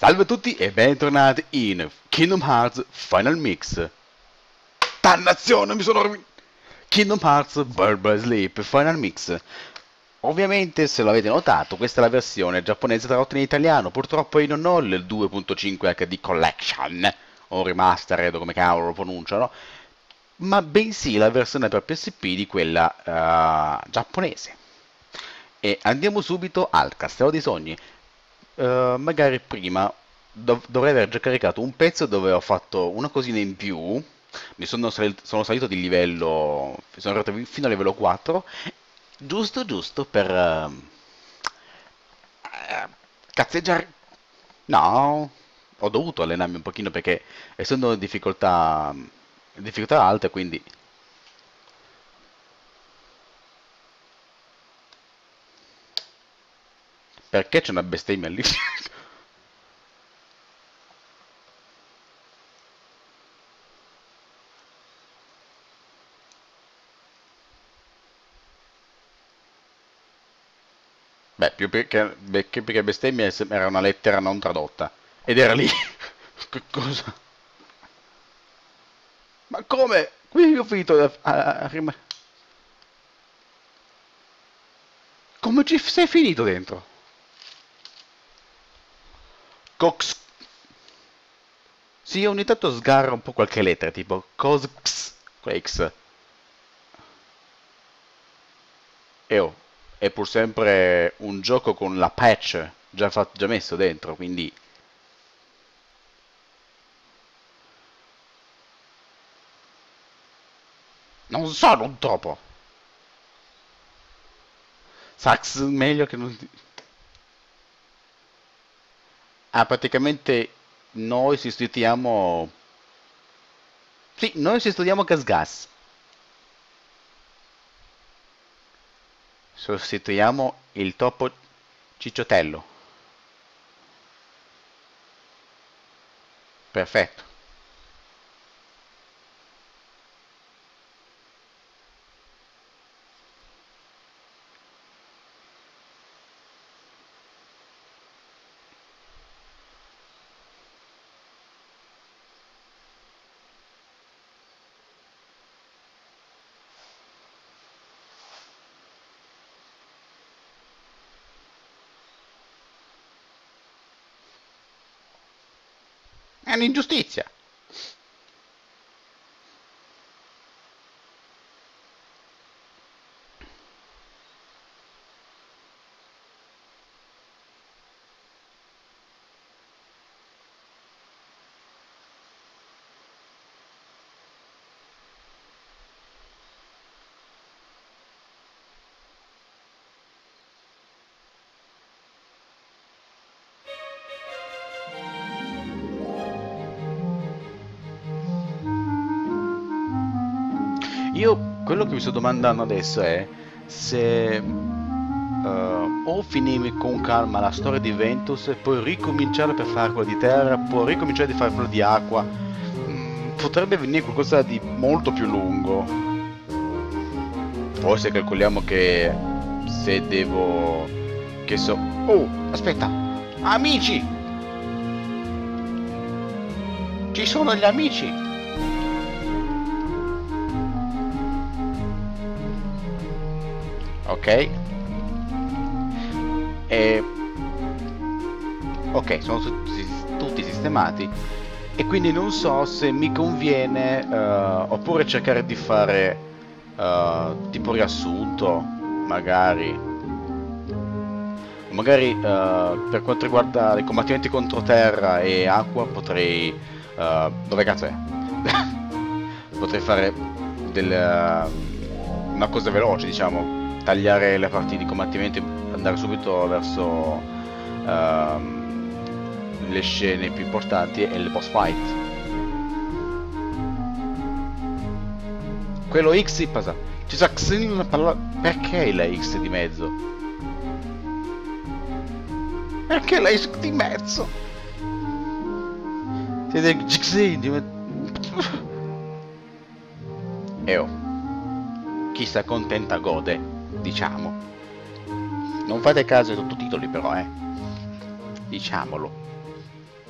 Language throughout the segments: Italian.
Salve a tutti e bentornati in Kingdom Hearts Final Mix. Dannazione, mi sono rovinato! Kingdom Hearts Bird by Sleep Final Mix. Ovviamente, se l'avete notato, questa è la versione giapponese tradotta in italiano. Purtroppo io non ho il 2.5 HD Collection, o Remastered, come cavolo lo pronunciano, ma bensì la versione per PSP di quella giapponese. E andiamo subito al Castello dei Sogni. Magari prima dovrei aver già caricato un pezzo dove ho fatto una cosina in più. Sono salito di livello, sono arrivato fino a livello 4, giusto per cazzeggiare. No, ho dovuto allenarmi un pochino perché essendo in difficoltà alte, quindi perché c'è una bestemmia lì? Beh, più perché bestemmia era una lettera non tradotta. Ed era lì. Che cosa? Ma come? Qui ho finito come ci sei finito dentro? Cox. Sì, ogni tanto sgarra un po' qualche lettera, tipo Cosx. Quakes. E oh, è pur sempre un gioco con la patch già messo dentro, quindi non sono un topo. Sax meglio che non. Ah, praticamente noi sostituiamo. Sì, noi sostituiamo Gas. Sostituiamo il topo cicciottello. Perfetto. È un'ingiustizia. Io quello che mi sto domandando adesso è se o finire con calma la storia di Ventus e poi ricominciare per fare quella di terra, poi ricominciare di fare quello di acqua. Potrebbe venire qualcosa di molto più lungo. Poi se calcoliamo che se devo. Che so. Oh, aspetta! Amici! Ci sono gli amici! Ok. E ok, sono tutti sistemati e quindi non so se mi conviene oppure cercare di fare tipo riassunto, magari per quanto riguarda i combattimenti contro terra e acqua potrei dove cazzo è? Potrei fare una cosa veloce, diciamo, tagliare le parti di combattimento e andare subito verso le scene più importanti e il boss fight. Quello X passa. Ci sa una parola. Perché la X di mezzo? Perché la X di mezzo? Siete Xi di mezzo. E oh. Chi si accontenta gode, diciamo. Non fate caso ai sottotitoli però, diciamolo.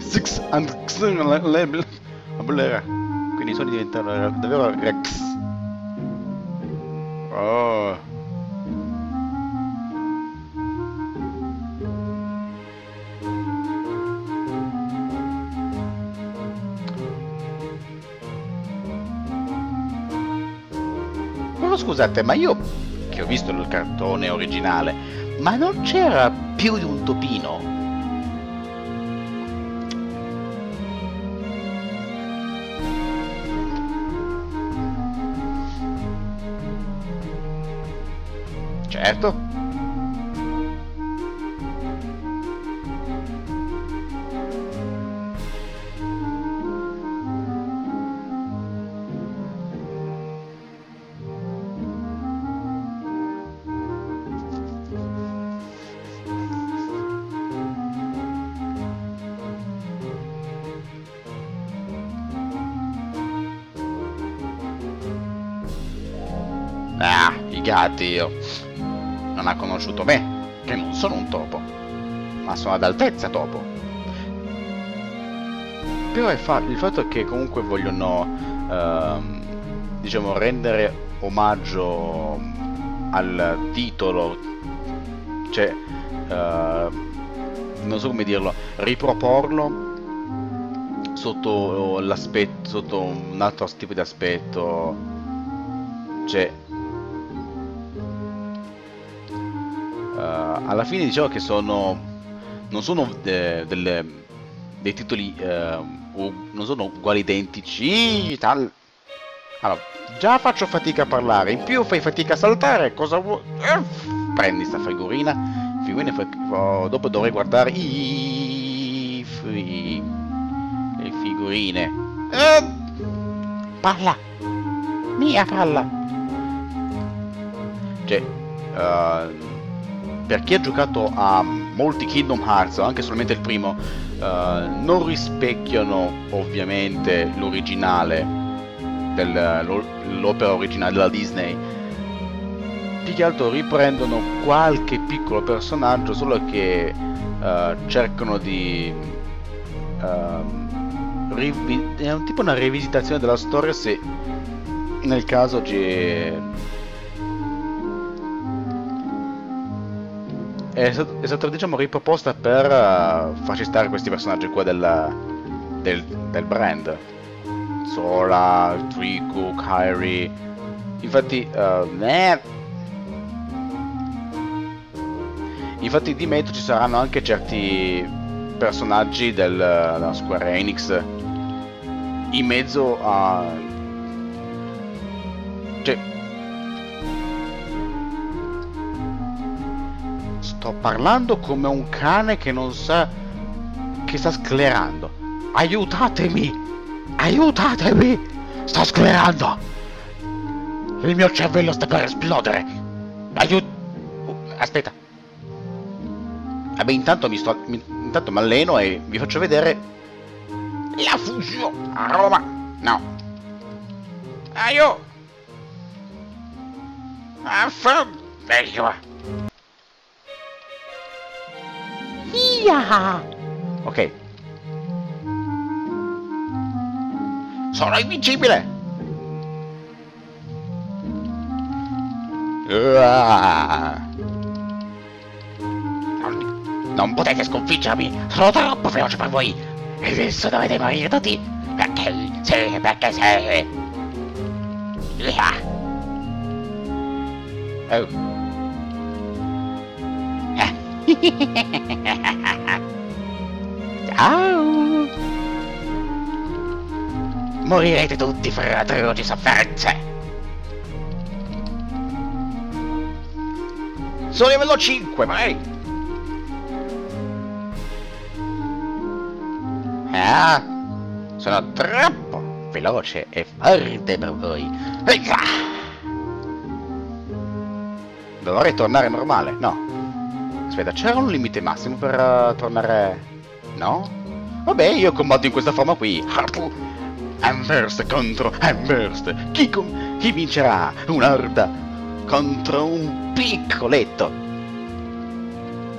Six and quindi i suoni diventano davvero Rex. Oh. Però scusate, ma io che ho visto il cartone originale, ma non c'era più di un topino? Certo. Ah, i gatti, non ha conosciuto me, che non sono un topo, ma sono ad altezza topo. Però il fatto è che comunque vogliono, diciamo, rendere omaggio al titolo, cioè, non so come dirlo, riproporlo sotto l'aspetto, sotto un altro tipo di aspetto, cioè, alla fine diciamo che non sono dei titoli, non sono uguali identici, allora, già faccio fatica a parlare, in più fai fatica a saltare, cosa vuoi? Prendi sta figurina, dopo dovrei guardare le figurine. Palla! Mia palla! Cioè, per chi ha giocato a molti Kingdom Hearts, anche solamente il primo, non rispecchiano ovviamente l'originale, l'opera originale della Disney. Più che altro riprendono qualche piccolo personaggio, solo che cercano di... è un tipo una rivisitazione della storia, se nel caso è stata diciamo riproposta per farci stare questi personaggi qua del brand. Sora, Trico, Kairi. Infatti di mezzo ci saranno anche certi personaggi della Square Enix in mezzo a... cioè, sto parlando come un cane che non sa, che sta sclerando. Aiutatemi! Aiutatemi! Sto sclerando! Il mio cervello sta per esplodere! Aspetta! Vabbè, intanto intanto mi alleno e vi faccio vedere la fusione a Roma. No. Aio! Meglio. Via! Ok. Sono invincibile! Non potete sconfiggermi! Sono troppo veloce per voi! E adesso dovete morire tutti! Perché sì, perché sì! Yeah. Oh. Ciao! Morirete tutti per atroci sofferenze! Sono livello 5, vai! Ah, sono troppo veloce e forte per voi. Dovrei tornare normale? No. Aspetta, c'era un limite massimo per tornare... No? Vabbè, io combatto in questa forma qui. Amherst contro Amherst. Chi vincerà? Un'orda contro un piccoletto.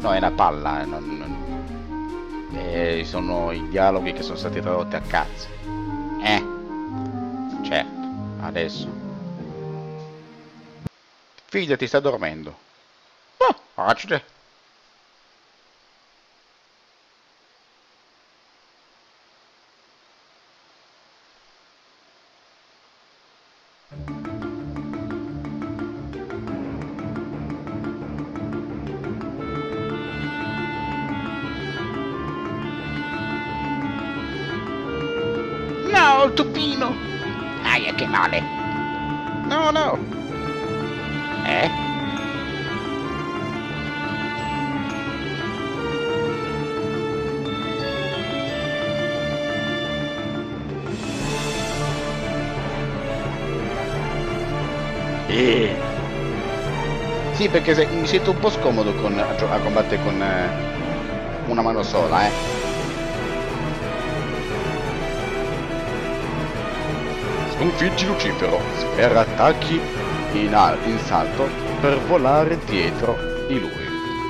No, è una palla, sono i dialoghi che sono stati tradotti a cazzo. Certo, adesso. Figlio ti sta dormendo. Oh, accidenti. No, il tupino! Aia, che male! No, no! Eh? Sì, perché mi sento un po' scomodo a combattere con una mano sola, Sconfiggi Lucifero, sferra attacchi in salto per volare dietro di lui.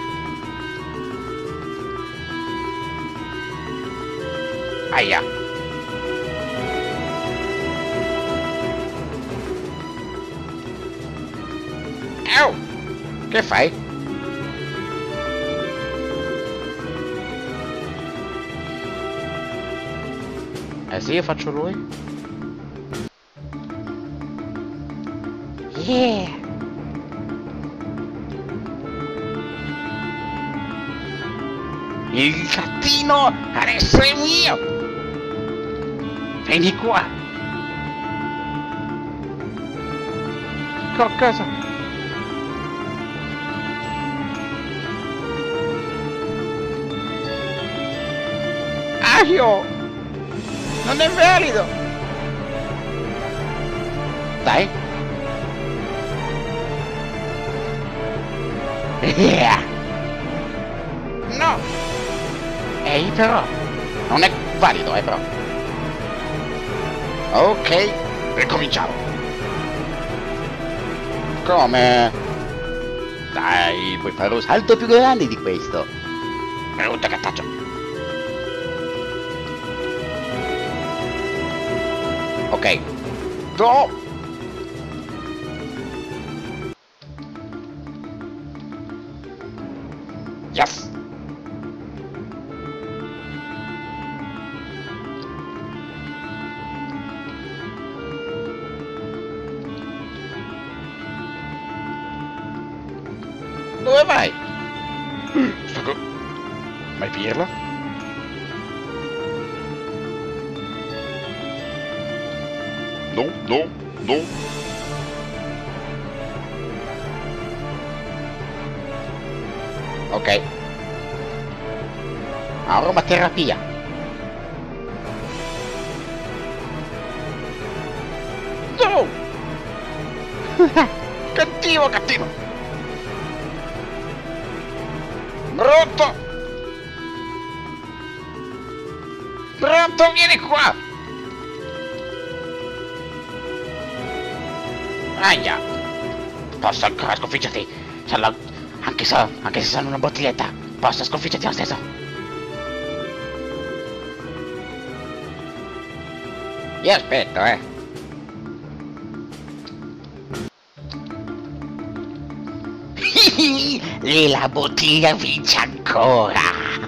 Aia! Au! Che fai? Sì, io faccio lui? Yeah! Il gattino adesso è mio! Vieni qua! Cosa? Aio! Non è valido! Dai! Yeah. No! Ehi però! Non è valido, però! Ok, ricominciamo! Come? Dai, puoi fare un salto più grande di questo! Brutto cattaccio! Ok! No! Yes! Dove vai? Mai pirla? No, no, no. Ok. Aromaterapia. No! Cattivo, cattivo! Brutto! Brutto, vieni qua! Aia! Posso ancora sconfiggerti? Anche se sono una bottiglietta, posso sconfiggerti lo stesso! Io aspetto, E la bottiglia vince ancora!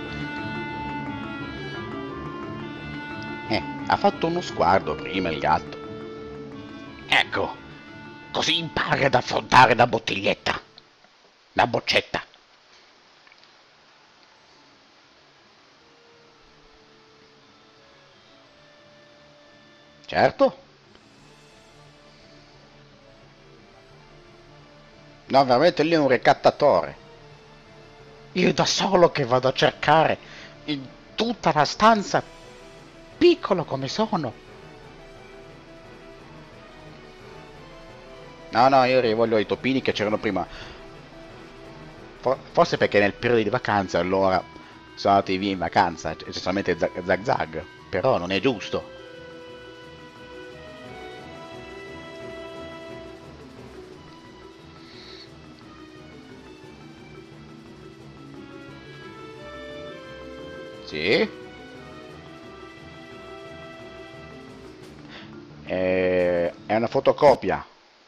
Ha fatto uno sguardo prima il gatto. Ecco, così impara ad affrontare la bottiglietta. La boccetta. Certo. No, veramente lì è un ricattatore. Io da solo che vado a cercare in tutta la stanza, piccolo come sono. No, io rivoglio i topini che c'erano prima. Forse perché nel periodo di vacanza allora sono andati via in vacanza, c'è solamente Zag Zag. Però non è giusto. Sì. È una fotocopia.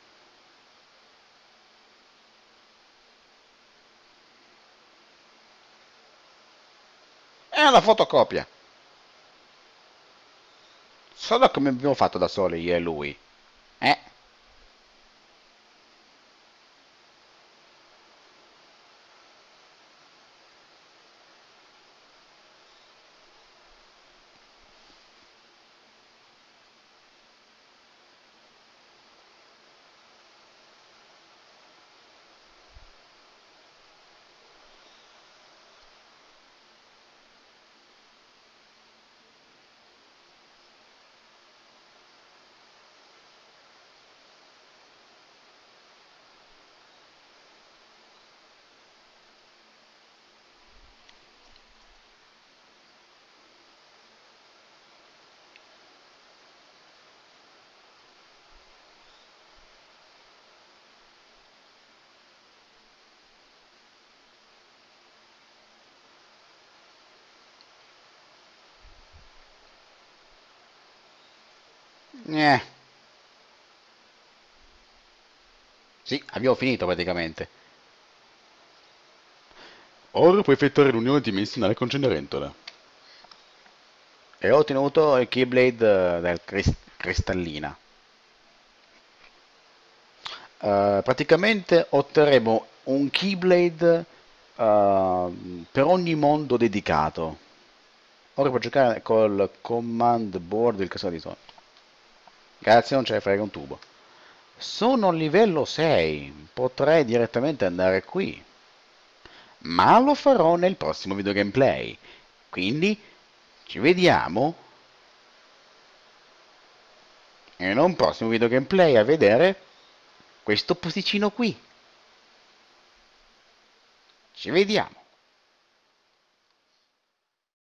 È una fotocopia. Solo come abbiamo fatto da soli io e lui. Eh? Eh. Sì, abbiamo finito praticamente. Ora puoi effettuare l'unione dimensionale con Cenerentola. E ho ottenuto il Keyblade del Cristallina. Praticamente otterremo un Keyblade per ogni mondo dedicato. Ora puoi giocare col Command Board del caso di sonno. Grazie, non ce ne frega un tubo. Sono a livello 6, potrei direttamente andare qui, ma lo farò nel prossimo video gameplay. Quindi ci vediamo in un prossimo video gameplay a vedere questo posticino qui. Ci vediamo.